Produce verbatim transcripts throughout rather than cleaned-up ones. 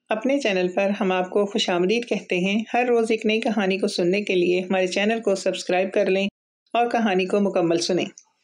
अपने चैनल पर हम आपको खुशामदीद कहते हैं। हर रोज़ एक नई कहानी को सुनने के लिए हमारे चैनल को सब्सक्राइब कर लें और कहानी को मुकम्मल सुनें।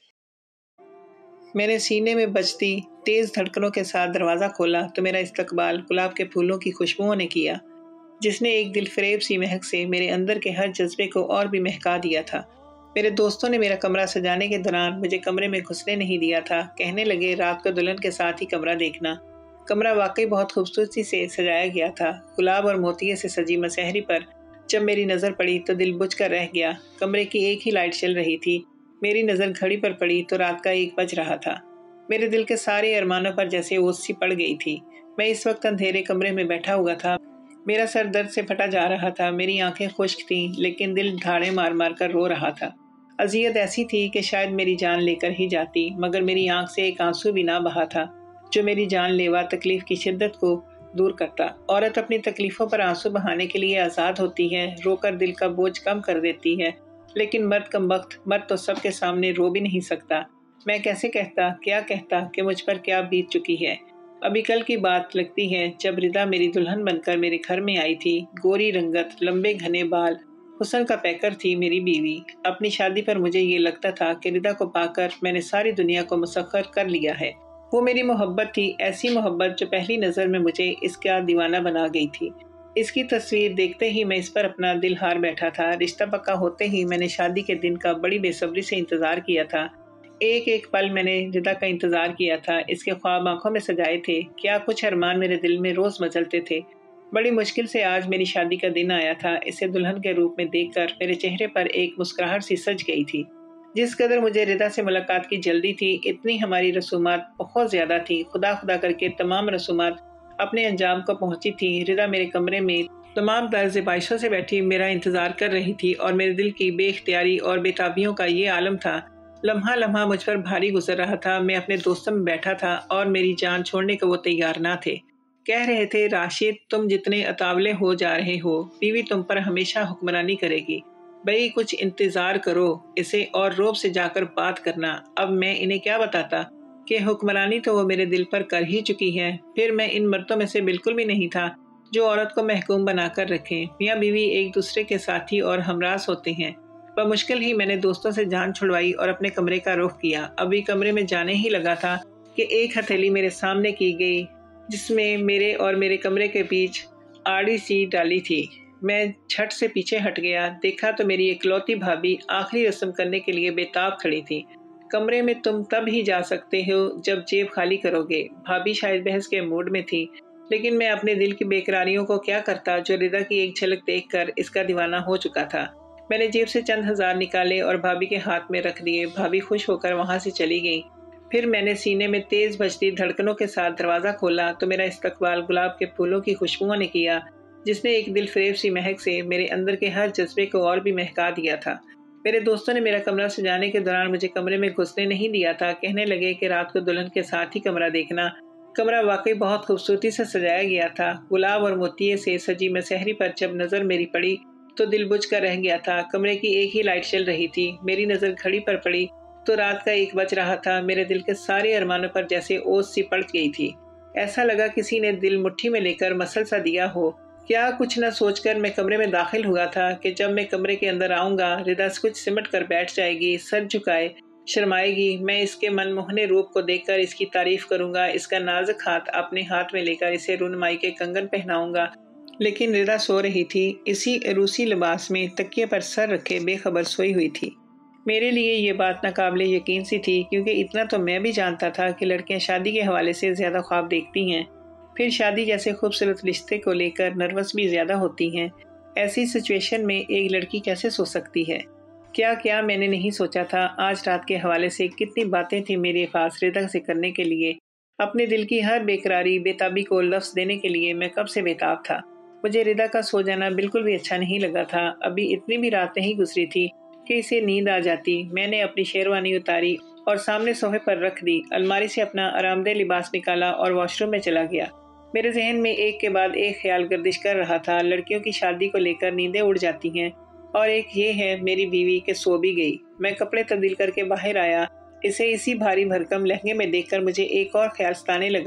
मैंने सीने में बजती तेज़ धड़कनों के साथ दरवाज़ा खोला तो मेरा इस्तकबाल गुलाब के फूलों की खुशबुओं ने किया, जिसने एक दिलफरेब सी महक से मेरे अंदर के हर जज्बे को और भी महका दिया था। मेरे दोस्तों ने मेरा कमरा सजाने के दौरान मुझे कमरे में घुसने नहीं दिया था। कहने लगे, रात को दुल्हन के साथ ही कमरा देखना। कमरा वाकई बहुत खूबसूरती से सजाया गया था। गुलाब और मोतिये से सजी मसहरी पर जब मेरी नज़र पड़ी तो दिल बुझ कर रह गया। कमरे की एक ही लाइट चल रही थी। मेरी नज़र घड़ी पर पड़ी तो रात का एक बज रहा था। मेरे दिल के सारे अरमानों पर जैसे ओस सी पड़ गई थी। मैं इस वक्त अंधेरे कमरे में बैठा हुआ था। मेरा सर दर्द से फटा जा रहा था। मेरी आंखें खुश्क थीं, लेकिन दिल धाड़े मार मार कर रो रहा था। अज़ियत ऐसी थी कि शायद मेरी जान लेकर ही जाती, मगर मेरी आंख से एक आंसू भी ना बहा था जो मेरी जानलेवा तकलीफ की शिद्दत को दूर करता। औरत अपनी तकलीफ़ों पर आंसू बहाने के लिए आज़ाद होती है, रोकर दिल का बोझ कम कर देती है, लेकिन मर्द कमबख्त, मर्द तो सबके सामने रो भी नहीं सकता। मैं कैसे कहता, क्या कहता कि मुझ पर क्या बीत चुकी है। अभी कल की बात लगती है जब रिदा मेरी दुल्हन बनकर मेरे घर में आई थी। गोरी रंगत, लंबे घने बाल, हुस्न का पैकर थी मेरी बीवी। अपनी शादी पर मुझे ये लगता था कि रिदा को पाकर मैंने सारी दुनिया को मुसख्खर कर लिया है। वो मेरी मोहब्बत थी, ऐसी मोहब्बत जो पहली नज़र में मुझे इसका दीवाना बना गई थी। इसकी तस्वीर देखते ही मैं इस पर अपना दिल हार बैठा था। रिश्ता पक्का होते ही मैंने शादी के दिन का बड़ी बेसब्री से इंतज़ार किया था। एक एक पल मैंने रिदा का इंतज़ार किया था। इसके ख्वाब आंखों में सजाए थे। क्या कुछ अरमान मेरे दिल में रोज़ मचलते थे। बड़ी मुश्किल से आज मेरी शादी का दिन आया था। इसे दुल्हन के रूप में देखकर मेरे चेहरे पर एक मुस्कुराहट सी सज गई थी। जिस कदर मुझे रिदा से मुलाकात की जल्दी थी, इतनी हमारी रसूमात बहुत ज़्यादा थी। खुदा खुदा करके तमाम रसूमात अपने अंजाम को पहुंची थी। रिदा मेरे कमरे में तमाम तर्ज़ बाइशों से बैठी मेरा इंतज़ार कर रही थी और मेरे दिल की बेख्तियारी और बेताबियों का ये आलम था। लम्हा लम्हा मुझ पर भारी गुजर रहा था। मैं अपने दोस्तों में बैठा था और मेरी जान छोड़ने को वो तैयार ना थे। कह रहे थे, राशिद, तुम जितने अतावले हो जा रहे हो, बीवी तुम पर हमेशा हुक्मरानी करेगी। भाई कुछ इंतज़ार करो, इसे और रोब से जाकर बात करना। अब मैं इन्हें क्या बताता कि हुक्मरानी तो वो मेरे दिल पर कर ही चुकी है। फिर मैं इन मर्दों में से बिल्कुल भी नहीं था जो औरत को महकूम बनाकर रखें। मियाँ बीवी एक दूसरे के साथी और हमरास होते हैं। बमुश्किल ही मैंने दोस्तों से जान छुड़वाई और अपने कमरे का रुख किया। अभी कमरे में जाने ही लगा था कि एक हथेली मेरे सामने की गई, जिसमें मेरे और मेरे कमरे के बीच आड़ी सी डाली थी। मैं झट से पीछे हट गया। देखा तो मेरी इकलौती भाभी आखिरी रस्म करने के लिए बेताब खड़ी थी। कमरे में तुम तब ही जा सकते हो जब जेब खाली करोगे। भाभी शायद बहस के मूड में थी, लेकिन मैं अपने दिल की बेकरारियों को क्या करता जो रिदा की एक झलक देखकर इसका दीवाना हो चुका था। मैंने जेब से चंद हजार निकाले और भाभी के हाथ में रख दिए। भाभी खुश होकर वहां से चली गई। फिर मैंने सीने में तेज बजती धड़कनों के साथ दरवाज़ा खोला तो मेरा इस्तकबाल गुलाब के फूलों की खुशबुओं ने किया, जिसने एक दिल फरेब सी महक से मेरे अंदर के हर जज्बे को और भी महका दिया था। मेरे दोस्तों ने मेरा कमरा सजाने के दौरान मुझे कमरे में घुसने नहीं दिया था। कहने लगे कि रात को दुल्हन के साथ ही कमरा देखना। कमरा वाकई बहुत खूबसूरती से सजाया गया था। गुलाब और मोतिये से सजी मसहरी पर जब नज़र मेरी पड़ी तो दिल बुझ कर रह गया था। कमरे की एक ही लाइट चल रही थी। मेरी नज़र घड़ी पर पड़ी तो रात का एक बज रहा था। मेरे दिल के सारे अरमानों पर जैसे ओस सी पड़ गई थी। ऐसा लगा किसी ने दिल मुट्ठी में लेकर मसल सा दिया हो। क्या कुछ न सोचकर मैं कमरे में दाखिल हुआ था कि जब मैं कमरे के अंदर आऊंगा, रिदा कुछ सिमट कर बैठ जाएगी, सर झुकाए शर्माएगी। मैं इसके मनमोहने रूप को देखकर इसकी तारीफ करूंगा। इसका नाजुक हाथ अपने हाथ में लेकर इसे रुनमाई के कंगन पहनाऊंगा। लेकिन रिदा सो रही थी। इसी रूसी लिबास में तकिए पर सर रखे बेखबर सोई हुई थी। मेरे लिए ये बात नाकाबिले यकीन सी थी, क्योंकि इतना तो मैं भी जानता था कि लड़कियां शादी के हवाले से ज़्यादा ख्वाब देखती हैं। फिर शादी जैसे खूबसूरत रिश्ते को लेकर नर्वस भी ज़्यादा होती हैं। ऐसी सिचुएशन में एक लड़की कैसे सो सकती है। क्या क्या मैंने नहीं सोचा था। आज रात के हवाले से कितनी बातें थी मेरे पास रिदा से करने के लिए। अपने दिल की हर बेकरारी बेताबी को लफ्ज़ देने के लिए मैं कब से बेताब था। मुझे रिदा का सो जाना बिल्कुल भी अच्छा नहीं लगा था। अभी इतनी भी रात नहीं गुजरी थी कि इसे नींद आ जाती। मैंने अपनी शेरवानी उतारी और सामने सोफे पर रख दी। अलमारी से अपना आरामदेह लिबास निकाला और वॉशरूम में चला गया। मेरे जहन में एक के बाद एक ख्याल गर्दिश कर रहा था। लड़कियों की शादी को लेकर नींदें उड़ जाती हैं, और एक ये है मेरी बीवी के सो भी गई। मैं कपड़े तब्दील करके बाहर आया। इसे इसी भारी भरकम लहंगे में देखकर मुझे एक और ख्याल सताने लगा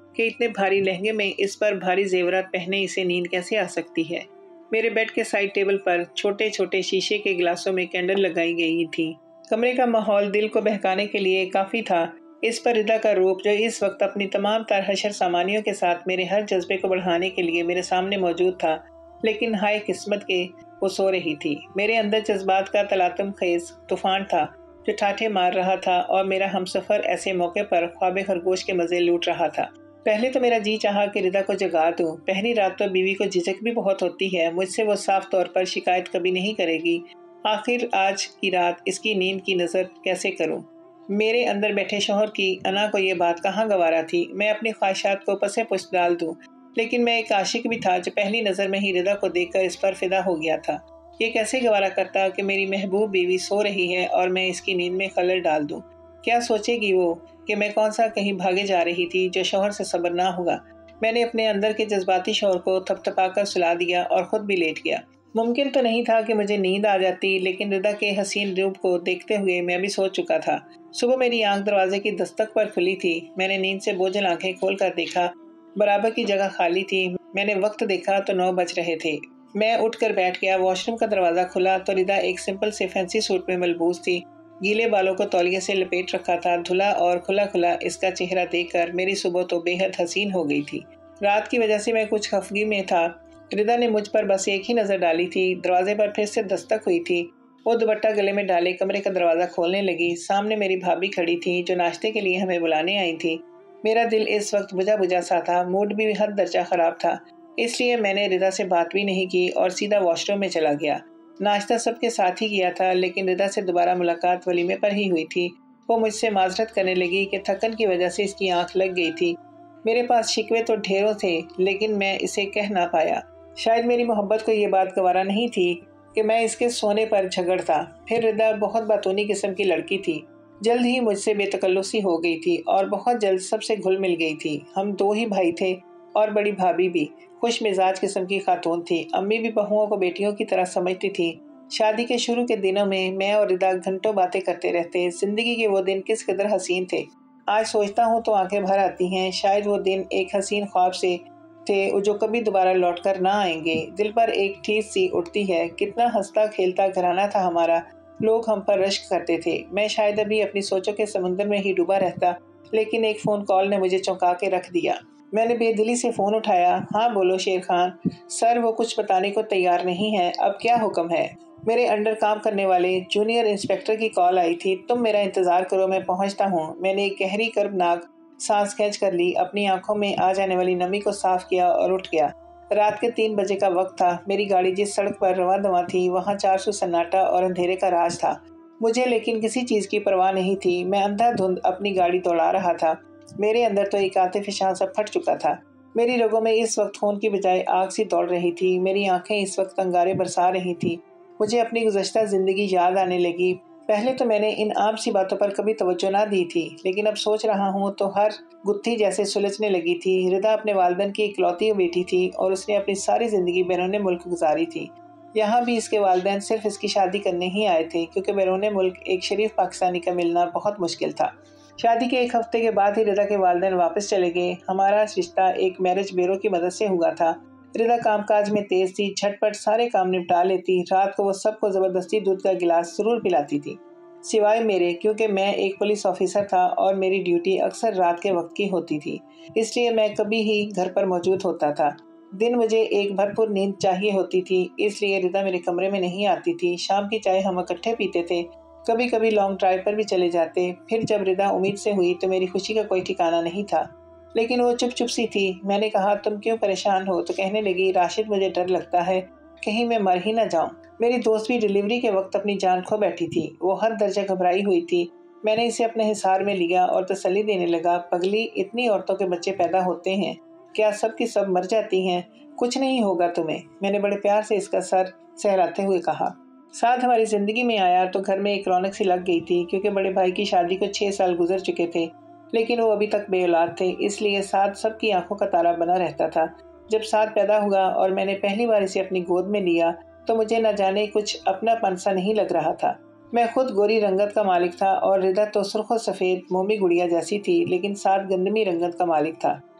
कि इतने भारी लहंगे में इस पर भारी जेवरात पहने इसे नींद कैसे आ सकती है। मेरे बेड के साइड टेबल पर छोटे छोटे शीशे के गिलासों में कैंडल लगाई गई थी। कमरे का माहौल दिल को बहकाने के लिए काफ़ी था। इस पर रिदा का रूप, जो इस वक्त अपनी तमाम तर हशर सामानियों के साथ मेरे हर जज्बे को बढ़ाने के लिए मेरे सामने मौजूद था। लेकिन हाय किस्मत के, वो सो रही थी। मेरे अंदर जज्बात का तलातम खेज तूफान था जो ठाठे मार रहा था, और मेरा हमसफर ऐसे मौके पर ख्वाबे खरगोश के मजे लूट रहा था। पहले तो मेरा जी चाहा कि रिदा को जगा दूं। पहली रात तो बीवी को झिझक भी बहुत होती है, मुझसे वो साफ तौर पर शिकायत कभी नहीं करेगी। आखिर आज की रात इसकी नींद की नज़र कैसे करूं? मेरे अंदर बैठे शौहर की अना को ये बात कहाँ गवारा थी। मैं अपनी ख्वाहिशात को पसे पुष्ट डाल दूं, लेकिन मैं एक आशिक भी था जो पहली नज़र में ही रिदा को देखकर इस पर फिदा हो गया था। ये कैसे गवारा करता कि मेरी महबूब बीवी सो रही है और मैं इसकी नींद में खलल डाल दूं। क्या सोचेगी वो कि मैं कौन सा कहीं भागे जा रही थी जो शौहर से सब्र ना होगा। मैंने अपने अंदर के जज्बाती शौहर को थपथपाकर सुला दिया और खुद भी लेट गया। मुमकिन तो नहीं था कि मुझे नींद आ जाती, लेकिन रिदा के हसीन रूप को देखते हुए मैं भी सो चुका था। सुबह मेरी आंख दरवाजे की दस्तक पर खुली थी। मैंने नींद से बोझल आंखें खोलकर देखा, बराबर की जगह खाली थी। मैंने वक्त देखा तो नौ बज रहे थे। मैं उठकर बैठ गया। वॉशरूम का दरवाजा खुला तो रिदा एक सिंपल से फैंसी सूट में मलबूस थी। गीले बालों को तौलिए से लपेट रखा था। धुला और खुला खुला इसका चेहरा देखकर मेरी सुबह तो बेहद हसीन हो गई थी। रात की वजह से मैं कुछ खफगी में था। रिदा ने मुझ पर बस एक ही नज़र डाली थी। दरवाजे पर फिर से दस्तक हुई थी। वो दुपट्टा गले में डाले कमरे का दरवाज़ा खोलने लगी। सामने मेरी भाभी खड़ी थी जो नाश्ते के लिए हमें बुलाने आई थी। मेरा दिल इस वक्त बुझा बुझा सा था। मूड भी हद दर्जा ख़राब था, इसलिए मैंने रिदा से बात भी नहीं की और सीधा वॉशरूम में चला गया। नाश्ता सबके साथ ही किया था, लेकिन रिदा से दोबारा मुलाकात वलीमे पर ही हुई थी। वो मुझसे माजरत करने लगी कि थकन की वजह से इसकी आंख लग गई थी। मेरे पास शिकवे तो ढेरों थे, लेकिन मैं इसे कह ना पाया। शायद मेरी मोहब्बत को ये बात गवारा नहीं थी कि मैं इसके सोने पर झगड़ता। फिर रिदा बहुत बातूनी किस्म की लड़की थी। जल्द ही मुझसे बेतकल्लुसी हो गई थी और बहुत जल्द सबसे घुल मिल गई थी। हम दो ही भाई थे और बड़ी भाभी भी खुश मिजाज किस्म की खातून थी। अम्मी भी बहुओं को बेटियों की तरह समझती थी। शादी के शुरू के दिनों में मैं और रिदा घंटों बातें करते रहते। जिंदगी के वो दिन किस कदर हसीन थे। आज सोचता हूँ तो आंखें भर आती हैं। शायद वो दिन एक हसीन ख्वाब से थे जो कभी दोबारा लौट कर ना आएंगे। दिल पर एक ठेस सी उठती है। कितना हंसता खेलता घराना था हमारा। लोग हम पर रश्क करते थे। मैं शायद अभी अपनी सोचों के समुंदर में ही डूबा रहता, लेकिन एक फ़ोन कॉल ने मुझे चौंका के रख दिया। मैंने बेदिली से फ़ोन उठाया। हाँ बोलो शेर खान। सर वो कुछ बताने को तैयार नहीं है। अब क्या हुक्म है? मेरे अंडर काम करने वाले जूनियर इंस्पेक्टर की कॉल आई थी। तुम मेरा इंतज़ार करो, मैं पहुंचता हूँ। मैंने एक गहरी कर्बनाक सांस खींच कर ली। अपनी आंखों में आ जाने वाली नमी को साफ किया और उठ गया। रात के तीन बजे का वक्त था। मेरी गाड़ी जिस सड़क पर रवा दवा थी, वहाँ चार सौ सन्नाटा और अंधेरे का राज था। मुझे लेकिन किसी चीज़ की परवाह नहीं थी। मैं अंधाधुंध अपनी गाड़ी दौड़ा रहा था। मेरे अंदर तो एक आतिफिशान सा फट चुका था। मेरी रगों में इस वक्त खून की बजाय आग सी दौड़ रही थी। मेरी आंखें इस वक्त अंगारे बरसा रही थी। मुझे अपनी गुज़श्ता ज़िंदगी याद आने लगी। पहले तो मैंने इन आम सी बातों पर कभी तवज्जो ना दी थी, लेकिन अब सोच रहा हूँ तो हर गुत्थी जैसे सुलझने लगी थी। रिदा अपने वालिदैन की इकलौती बेटी थी और उसने अपनी सारी ज़िंदगी बैरून मुल्क गुजारी थी। यहाँ भी इसके वालिदैन सिर्फ इसकी शादी करने ही आए थे, क्योंकि बैरून मुल्क एक शरीफ पाकिस्तानी का मिलना बहुत मुश्किल था। शादी के एक हफ्ते के बाद ही रिदा के वालिदैन वापस चले गए। हमारा रिश्ता एक मैरिज ब्यूरो की मदद से हुआ था। रिदा कामकाज में तेज थी, झटपट सारे काम निपटा लेती। रात को वो सबको ज़बरदस्ती दूध का गिलास जरूर पिलाती थी, सिवाय मेरे, क्योंकि मैं एक पुलिस ऑफिसर था और मेरी ड्यूटी अक्सर रात के वक्त की होती थी। इसलिए मैं कभी ही घर पर मौजूद होता था। दिन मुझे एक भरपूर नींद चाहिए होती थी, इसलिए रिदा मेरे कमरे में नहीं आती थी। शाम की चाय हम इकट्ठे पीते थे। कभी कभी लॉन्ग ड्राइव पर भी चले जाते। फिर जब रिदा उम्मीद से हुई तो मेरी खुशी का कोई ठिकाना नहीं था, लेकिन वो चुप चुप सी थी। मैंने कहा तुम क्यों परेशान हो, तो कहने लगी राशिद मुझे डर लगता है कहीं मैं मर ही न जाऊं। मेरी दोस्त भी डिलीवरी के वक्त अपनी जान खो बैठी थी। वो हर दर्जा घबराई हुई थी। मैंने इसे अपने हिसार में लिया और तसल्ली देने लगा। पगली, इतनी औरतों के बच्चे पैदा होते हैं, क्या सब की सब मर जाती हैं? कुछ नहीं होगा तुम्हें, मैंने बड़े प्यार से इसका सर सहलाते हुए कहा। साथ हमारी जिंदगी में आया तो घर में एक रौनक सी लग गई थी, क्योंकि बड़े भाई की शादी को छह साल गुजर चुके थे, लेकिन वो अभी तक बेऔलाद थे। इसलिए साथ सबकी आंखों का तारा बना रहता था। जब साथ पैदा हुआ और मैंने पहली बार इसे अपनी गोद में लिया तो मुझे न जाने कुछ अपनापन सा नहीं लग रहा था। मैं खुद गोरी रंगत का मालिक था और रिदा तो सुर्ख सफ़ेद मोमी गुड़िया जैसी थी, लेकिन साथ गंदमी रंगत का मालिक था।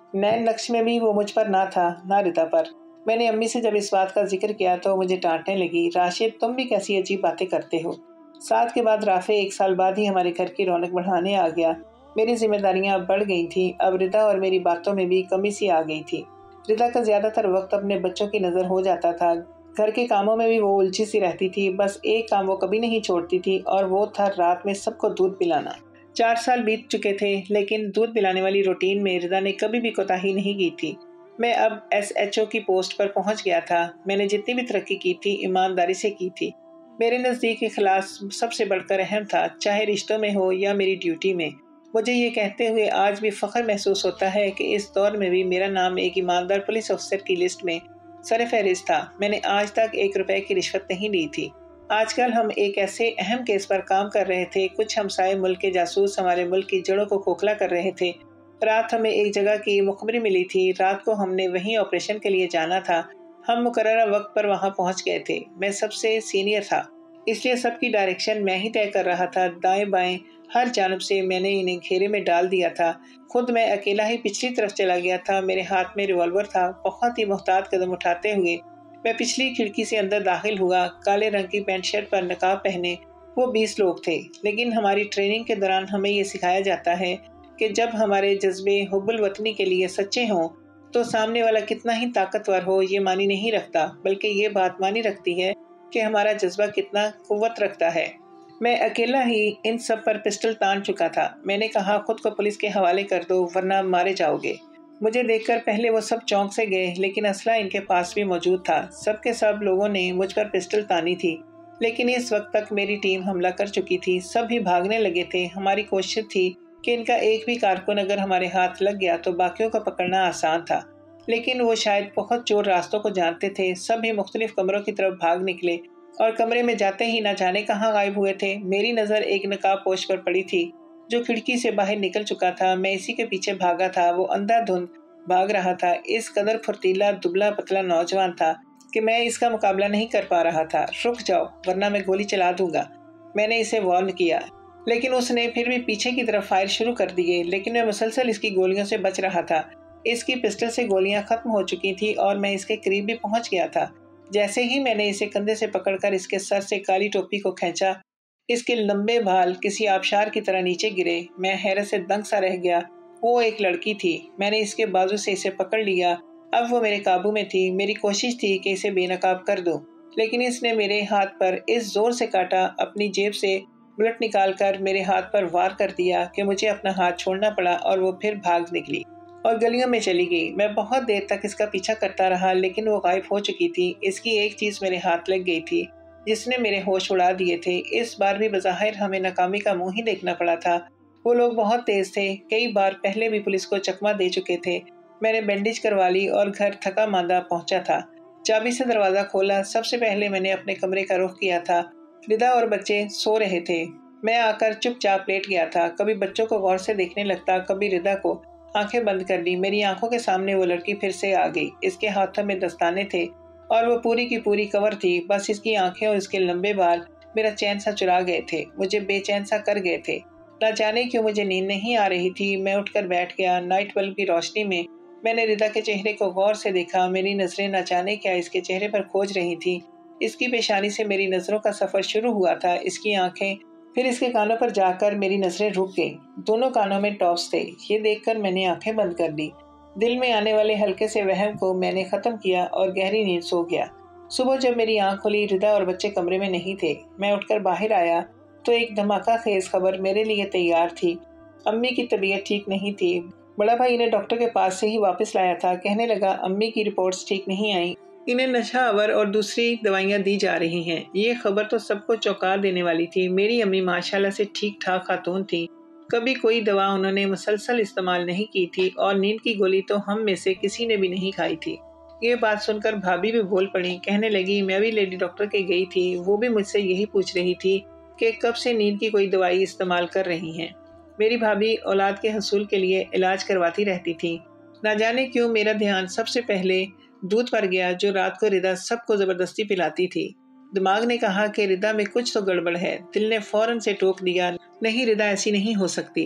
नैन नक्श में भी वो मुझ पर ना था, ना रिदा पर। मैंने अम्मी से जब इस बात का जिक्र किया तो मुझे डांटने लगी, राशिद तुम भी कैसी अजीब बातें करते हो। साथ के बाद राफे एक साल बाद ही हमारे घर की रौनक बढ़ाने आ गया। मेरी जिम्मेदारियां अब बढ़ गई थी। अब रिदा और मेरी बातों में भी कमी सी आ गई थी। रिदा का ज्यादातर वक्त अपने बच्चों की नजर हो जाता था। घर के कामों में भी वो उलझी सी रहती थी। बस एक काम वो कभी नहीं छोड़ती थी और वो था रात में सबको दूध पिलाना। चार साल बीत चुके थे, लेकिन दूध पिलाने वाली रूटीन में रिदा ने कभी भी कोताही नहीं की थी। मैं अब एस एच ओ की पोस्ट पर पहुंच गया था। मैंने जितनी भी तरक्की की थी ईमानदारी से की थी। मेरे नज़दीक इखलास सबसे बढ़कर अहम था, चाहे रिश्तों में हो या मेरी ड्यूटी में। मुझे ये कहते हुए आज भी फख्र महसूस होता है कि इस दौर में भी मेरा नाम एक ईमानदार पुलिस अफसर की लिस्ट में सरफहरिस्त था। मैंने आज तक एक रुपए की रिश्वत नहीं ली थी। आजकल हम एक ऐसे अहम केस पर काम कर रहे थे। कुछ हमसाए मुल्क के जासूस हमारे मुल्क की जड़ों को खोखला कर रहे थे। रात हमें एक जगह की मुखबरी मिली थी। रात को हमने वहीं ऑपरेशन के लिए जाना था। हम मुकर्ररा वक्त पर वहां पहुंच गए थे। मैं सबसे सीनियर था, इसलिए सबकी डायरेक्शन मैं ही तय कर रहा था। दाएं बाएं हर जानब से मैंने इन्हें घेरे में डाल दिया था। खुद मैं अकेला ही पिछली तरफ चला गया था। मेरे हाथ में रिवॉल्वर था। बहुत ही मुहतात कदम उठाते हुए मैं पिछली खिड़की से अंदर दाखिल हुआ। काले रंग की पैंट शर्ट पर नकाब पहने वो बीस लोग थे। लेकिन हमारी ट्रेनिंग के दौरान हमें ये सिखाया जाता है कि जब हमारे जज्बे हुब्बुल वतनी के लिए सच्चे हों तो सामने वाला कितना ही ताकतवर हो ये मानी नहीं रखता, बल्कि ये बात मानी रखती है कि हमारा जज्बा कितना कुव्वत रखता है। मैं अकेला ही इन सब पर पिस्टल तान चुका था। मैंने कहा, खुद को पुलिस के हवाले कर दो वरना मारे जाओगे। मुझे देखकर पहले वो सब चौंक से गए, लेकिन असला इनके पास भी मौजूद था। सब के सब लोगों ने मुझ पर पिस्टल तानी थी, लेकिन इस वक्त तक मेरी टीम हमला कर चुकी थी। सब भी भागने लगे थे। हमारी कोशिश थी कि इनका एक भी कारकुन अगर हमारे हाथ लग गया तो बाकियों को पकड़ना आसान था, लेकिन वो शायद बहुत चोर रास्तों को जानते थे। सब भी मुख्तलिफ कमरों की तरफ भाग निकले और कमरे में जाते ही न जाने कहाँ गायब हुए थे। मेरी नज़र एक नकाब पोश पर पड़ी थी जो खिड़की से बाहर निकल चुका था। मैं इसी के पीछे भागा था। वो अंधाधुंध भाग रहा था। इस कदर फुर्तीला दुबला पतला नौजवान था कि मैं इसका मुकाबला नहीं कर पा रहा था। रुक जाओ वरना मैं गोली चला दूंगा, मैंने इसे वार्न किया, लेकिन उसने फिर भी पीछे की तरफ फायर शुरू कर दिए। लेकिन मैं मुसलसल इसकी गोलियों से बच रहा था। इसकी पिस्टल से गोलियां खत्म हो चुकी थी और मैं इसके करीब भी पहुंच गया था। जैसे ही मैंने इसे कंधे से पकड़कर इसके सर से काली टोपी को खींचा, इसके लंबे बाल किसी आबशार की तरह नीचे गिरे। मैं हैरत से दंग सा रह गया। वो एक लड़की थी। मैंने इसके बाजू से इसे पकड़ लिया। अब वो मेरे काबू में थी। मेरी कोशिश थी कि इसे बेनकाब कर दूं, लेकिन इसने मेरे हाथ पर इस जोर से काटा, अपनी जेब से बुलेट निकालकर मेरे हाथ पर वार कर दिया कि मुझे अपना हाथ छोड़ना पड़ा और वो फिर भाग निकली और गलियों में चली गई। मैं बहुत देर तक इसका पीछा करता रहा, लेकिन वो गायब हो चुकी थी। इसकी एक चीज मेरे हाथ लग गई थी जिसने मेरे होश उड़ा दिए थे। इस बार भी बज़ाहिर हमें नाकामी का मुंह ही देखना पड़ा था। वो लोग बहुत तेज थे। कई बार पहले भी पुलिस को चकमा दे चुके थे। मैंने बैंडेज करवा ली और घर थका मांदा पहुंचा था। चाबी से दरवाजा खोला। सबसे पहले मैंने अपने कमरे का रुख किया था। रिदा और बच्चे सो रहे थे। मैं आकर चुपचाप लेट गया था। कभी बच्चों को गौर से देखने लगता, कभी रिदा को। आंखें बंद कर ली। मेरी आंखों के सामने वो लड़की फिर से आ गई। इसके हाथों में दस्ताने थे और वो पूरी की पूरी कवर थी। बस इसकी आंखें और इसके लंबे बाल मेरा चैन सा चुरा गए थे, मुझे बेचैन सा कर गए थे। न जाने क्यों मुझे नींद नहीं आ रही थी। मैं उठकर बैठ गया। नाइट बल्ब की रोशनी में मैंने रिदा के चेहरे को गौर से देखा। मेरी नजरें न जाने क्या इसके चेहरे पर खोज रही थी। इसकी पेशानी से मेरी नजरों का सफर शुरू हुआ था। इसकी आंखें, फिर इसके कानों पर जाकर मेरी नजरें रुक गईं। दोनों कानों में टॉप्स थे। ये देखकर मैंने आंखें बंद कर ली। दिल में आने वाले हल्के से वहम को मैंने खत्म किया और गहरी नींद सो गया। सुबह जब मेरी आंख खुली, रिदा और बच्चे कमरे में नहीं थे। मैं उठकर बाहर आया तो एक धमाका खेज खबर मेरे लिए तैयार थी। अम्मी की तबीयत ठीक नहीं थी। बड़ा भाई इन्हें डॉक्टर के पास से ही वापस लाया था। कहने लगा, अम्मी की रिपोर्ट्स ठीक नहीं आई, इन्हें नशा आवर और दूसरी दवाइयां दी जा रही हैं। ये खबर तो सबको चौंका देने वाली थी। मेरी अम्मी माशाल्लाह से ठीक ठाक खातून थी। कभी कोई दवा उन्होंने मुसलसल इस्तेमाल नहीं की थी और नींद की गोली तो हम में से किसी ने भी नहीं खाई थी। ये बात सुनकर भाभी भी बोल पड़ी। कहने लगी, मैं भी लेडी डॉक्टर के गई थी। वो भी मुझसे यही पूछ रही थी कि कब से नींद की कोई दवाई इस्तेमाल कर रही हैं। मेरी भाभी औलाद के हसूल के लिए इलाज करवाती रहती थी। ना जाने क्यों मेरा ध्यान सबसे पहले दूध पर गया जो रात को रिदा सबको जबरदस्ती पिलाती थी। दिमाग ने कहा कि रिदा में कुछ तो गड़बड़ है। दिल ने फौरन से टोक दिया, नहीं रिदा ऐसी नहीं हो सकती।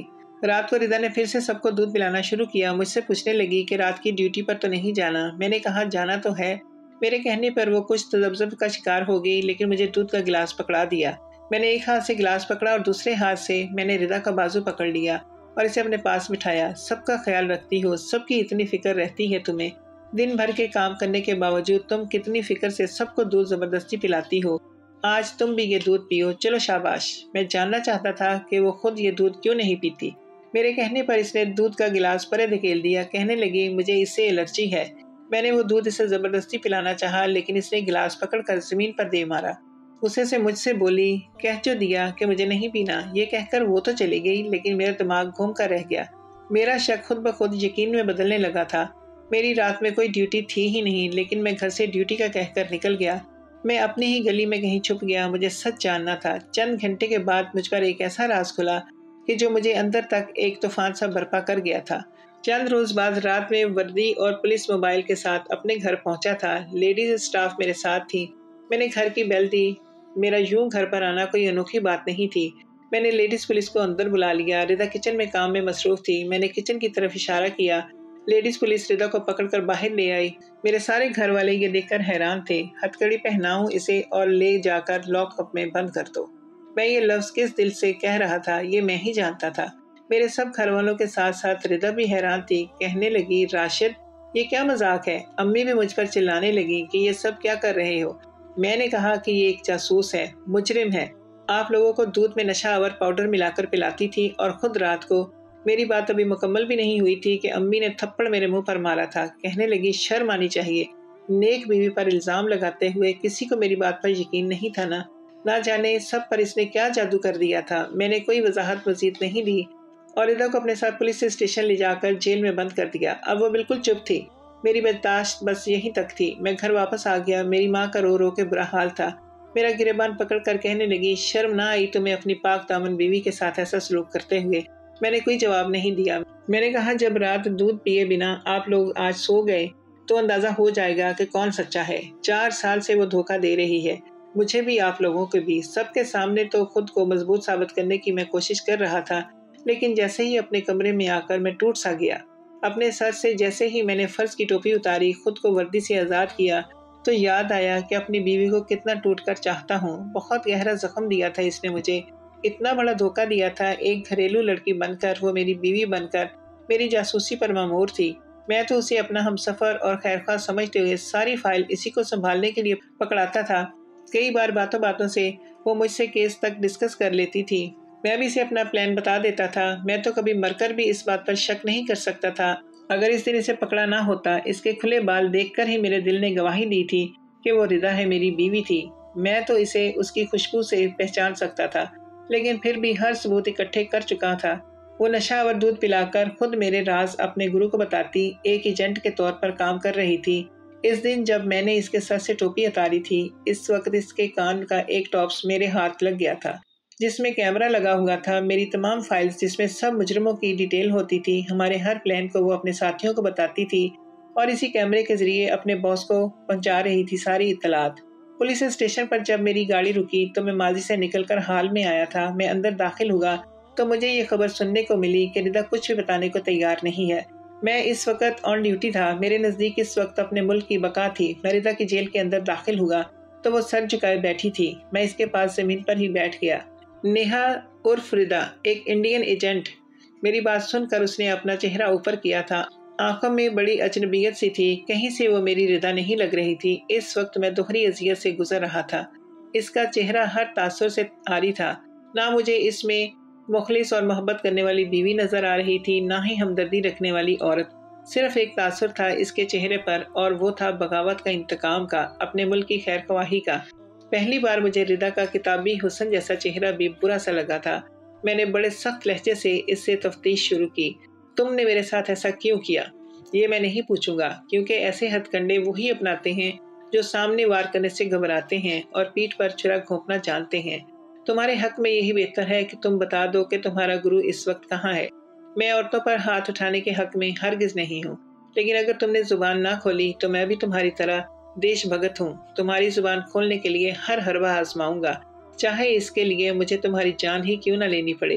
रात को रिदा ने फिर से सबको दूध पिलाना शुरू किया। मुझसे पूछने लगी कि रात की ड्यूटी पर तो नहीं जाना। मैंने कहा जाना तो है। मेरे कहने पर वो कुछ तजब्जुब का शिकार हो गई, लेकिन मुझे दूध का गिलास पकड़ा दिया। मैंने एक हाथ से गिलास पकड़ा और दूसरे हाथ से मैंने रिदा का बाजू पकड़ लिया और इसे अपने पास बिठाया। सबका ख्याल रखती हो, सबकी इतनी फिक्र रहती है तुम्हें। दिन भर के काम करने के बावजूद तुम कितनी फिक्र से सबको दूध जबरदस्ती पिलाती हो। आज तुम भी ये दूध पियो, चलो शाबाश। मैं जानना चाहता था कि वो खुद ये दूध क्यों नहीं पीती। मेरे कहने पर इसने दूध का गिलास परे धकेल दिया। कहने लगी मुझे इससे एलर्जी है। मैंने वो दूध इसे जबरदस्ती पिलाना चाहा, लेकिन इसने गिलास पकड़कर जमीन पर दे मारा। उसे से मुझसे बोली, कह जो दिया कि मुझे नहीं पीना। ये कहकर वो तो चली गई, लेकिन मेरा दिमाग घूम कर रह गया। मेरा शक खुद ब खुद यकीन में बदलने लगा था। मेरी रात में कोई ड्यूटी थी ही नहीं, लेकिन मैं घर से ड्यूटी का कहकर निकल गया। मैं अपनी ही गली में कहीं छुप गया। मुझे सच जानना था। चंद घंटे के बाद मुझ पर एक ऐसा राज खुला कि जो मुझे अंदर तक एक तूफान सा बर्पा कर गया था। चंद रोज बाद रात में वर्दी और पुलिस मोबाइल के साथ अपने घर पहुंचा था। लेडीज स्टाफ मेरे साथ थी। मैंने घर की बेल दी। मेरा यूं घर पर आना कोई अनोखी बात नहीं थी। मैंने लेडीज पुलिस को अंदर बुला लिया। रिदा किचन में काम में मसरूफ थी। मैंने किचन की तरफ इशारा किया। लेडीज पुलिस रिदा को पकड़कर बाहर ले आई। मेरे सारे घर वाले ये देखकर हैरान थे। हथकड़ी पहनाऊं इसे और ले जाकर लॉकअप में बंद कर दो। मैं ये लफ्ज किस दिल से कह रहा था ये मैं ही जानता था। मेरे सब घर वालों के साथ साथ रिदा भी हैरान थी। कहने लगी, राशिद ये क्या मजाक है। अम्मी भी मुझ पर चिल्लाने लगी कि ये सब क्या कर रहे हो। मैंने कहा कि ये एक जासूस है, मुजरिम है। आप लोगों को दूध में नशा आवर पाउडर मिलाकर पिलाती थी और खुद रात को, मेरी बात अभी मुकम्मल भी नहीं हुई थी कि अम्मी ने थप्पड़ मेरे मुंह पर मारा था। कहने लगी, शर्म आनी चाहिए। नेक बीवी पर इल्जाम लगाते हुए किसी को मेरी बात पर यकीन नहीं था ना। ना जाने सब पर इसने क्या जादू कर दिया था। मैंने कोई वजाहत मजीद नहीं दी और रिदा को अपने साथ पुलिस स्टेशन ले जाकर जेल में बंद कर दिया। अब वो बिल्कुल चुप थी। मेरी बर्दाश्त बस यहीं तक थी। मैं घर वापस आ गया। मेरी माँ का रो रो के बुरा हाल था। मेरा गिरेबान पकड़ कर कहने लगी, शर्म ना आई तुम्हें अपनी पाक दामन बीवी के साथ ऐसा सलूक करते हुए। मैंने कोई जवाब नहीं दिया। मैंने कहा, जब रात दूध पिए बिना आप लोग आज सो गए तो अंदाजा हो जाएगा कि कौन सच्चा है। चार साल से वो धोखा दे रही है, मुझे भी आप लोगों को भी। सबके सामने तो खुद को मजबूत साबित करने की मैं कोशिश कर रहा था, लेकिन जैसे ही अपने कमरे में आकर मैं टूट सा गया। अपने सर से जैसे ही मैंने फर्ज की टोपी उतारी, खुद को वर्दी से आज़ाद किया, तो याद आया कि अपनी बीवी को कितना टूटकर चाहता हूँ। बहुत गहरा जख्म दिया था इसने मुझे, इतना बड़ा धोखा दिया था। एक घरेलू लड़की बनकर वो मेरी बीवी बनकर मेरी जासूसी पर मामूर थी। मैं तो उसे अपना हमसफर और खैरख्वाह समझते हुए सारी फाइल इसी को संभालने के लिए पकड़ाता था। कई बार बातों बातों से वो मुझसे केस तक डिस्कस कर लेती थी। मैं भी इसे अपना प्लान बता देता था। मैं तो कभी मरकर भी इस बात पर शक नहीं कर सकता था। अगर इस दिन इसे पकड़ा ना होता, इसके खुले बाल देखकर ही मेरे दिल ने गवाही दी थी कि वो रिदा है, मेरी बीवी थी। मैं तो इसे उसकी खुशबू से पहचान सकता था, लेकिन फिर भी हर सबूत इकट्ठे कर चुका था। वो नशावर दूध पिलाकर खुद मेरे राज अपने गुरु को बताती एक एजेंट के तौर पर काम कर रही थी। इस दिन जब मैंने इसके सर से टोपी उतारी थी, इस वक्त इसके कान का एक टॉप्स मेरे हाथ लग गया था, जिसमें कैमरा लगा हुआ था। मेरी तमाम फाइल्स जिसमें सब मुजरिमों की डिटेल होती थी, हमारे हर प्लान को वो अपने साथियों को बताती थी और इसी कैमरे के जरिए अपने बॉस को पहुंचा रही थी सारी इत्तलात। पुलिस स्टेशन पर जब मेरी गाड़ी रुकी तो मैं माजी से निकलकर हाल में आया था। मैं अंदर दाखिल हुआ तो मुझे ये खबर सुनने को मिली कि रिदा कुछ भी बताने को तैयार नहीं है। मैं इस वक्त ऑन ड्यूटी था। मेरे नज़दीक इस वक्त अपने मुल्क की बका थी। मैं रिदा की जेल के अंदर दाखिल हुआ तो वो सर झुकाए बैठी थी। मैं इसके पास जमीन पर ही बैठ गया। नेहा उर्फ रिदा, एक इंडियन एजेंट। मेरी बात सुनकर उसने अपना चेहरा ऊपर किया था। आंखों में बड़ी अजनबियत सी थी। कहीं से वो मेरी रिदा नहीं लग रही थी। इस वक्त मैं दोहरी अजियत से गुजर रहा था। इसका चेहरा हर तासुर से आरी था। ना मुझे इसमें मुखलिस और मोहब्बत करने वाली बीवी नजर आ रही थी, ना ही हमदर्दी रखने वाली औरत। सिर्फ एक तासुर था इसके चेहरे पर, और वो था बगावत का, इंतकाम का, अपने मुल्क की खैर ख्वाही का। पहली बार मुझे रिदा का किताबी हुस्न जैसा चेहरा भी बुरा सा लगा था। मैंने बड़े सख्त लहजे से इससे तफ्तीश शुरू की। तुमने मेरे साथ ऐसा क्यों किया? ये मैं नहीं पूछूंगा, क्योंकि ऐसे हथकंडे वही अपनाते हैं जो सामने वार करने से घबराते हैं और पीठ पर छुरा घोंपना जानते हैं। तुम्हारे हक में यही बेहतर है कि तुम बता दो कि तुम्हारा गुरु इस वक्त कहाँ है। मैं औरतों पर हाथ उठाने के हक में हरगिज नहीं हूँ, लेकिन अगर तुमने जुबान ना खोली तो मैं भी तुम्हारी तरह देश भगत हूँ। तुम्हारी जुबान खोलने के लिए हर हरबा आजमाऊंगा, चाहे इसके लिए मुझे तुम्हारी जान ही क्यों न लेनी पड़े।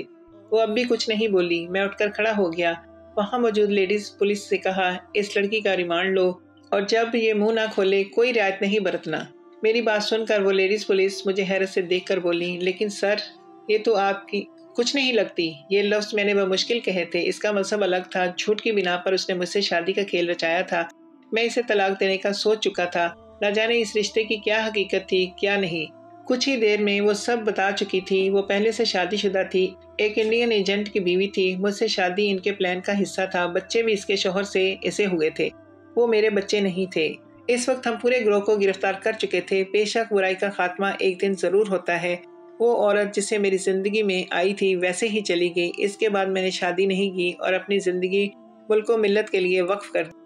वो अब भी कुछ नहीं बोली। मैं उठकर खड़ा हो गया। वहाँ मौजूद लेडीज पुलिस से कहा, इस लड़की का रिमांड लो और जब ये मुंह ना खोले कोई रियायत नहीं बरतना। मेरी बात सुनकर वो लेडीज पुलिस मुझे हैरत से देखकर बोली, लेकिन सर, ये तो आपकी कुछ नहीं लगती। ये लफ्ज़ मैंने बमुश्किल कहे थे, इसका मतलब अलग था। झूठ की बिना पर उसने मुझसे शादी का खेल रचाया था। मैं इसे तलाक देने का सोच चुका था। न जाने इस रिश्ते की क्या हकीकत थी, क्या नहीं। कुछ ही देर में वो सब बता चुकी थी। वो पहले से शादीशुदा थी, एक इंडियन एजेंट की बीवी थी। मुझसे शादी इनके प्लान का हिस्सा था। बच्चे भी इसके शौहर से ऐसे हुए थे। वो मेरे बच्चे नहीं थे। इस वक्त हम पूरे गिरोह को गिरफ्तार कर चुके थे। बेशक बुराई का खात्मा एक दिन जरूर होता है। वो औरत जिसे मेरी जिंदगी में आई थी वैसे ही चली गई। इसके बाद मैंने शादी नहीं की और अपनी जिंदगी मुल्क व मिल्लत के लिए वक्फ कर दी।